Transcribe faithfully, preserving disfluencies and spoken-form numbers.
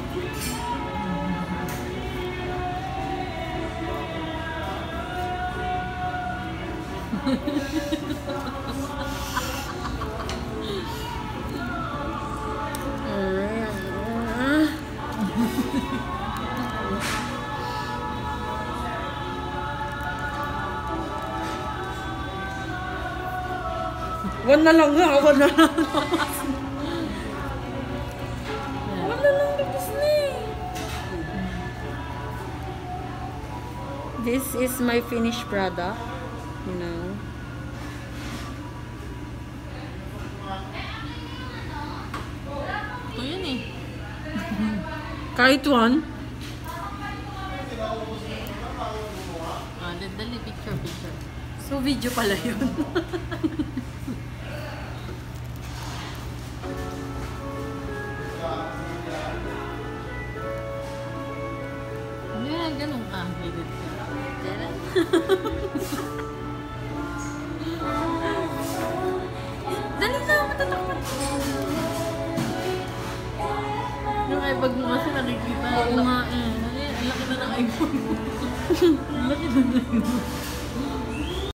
One na lang nga, one na lang. One na lang tapos na eh. This is my finished product, you know. Ito yun eh. Kahit one. Ah, dali, picture, picture. So, video pala yun. Ano ganun ka? Edit ka. Dali na, matatakpan. Yung iBag mo kasi nakikita. Oo nga eh. Ang laki na ng iPhone. Ang laki na ng iPhone.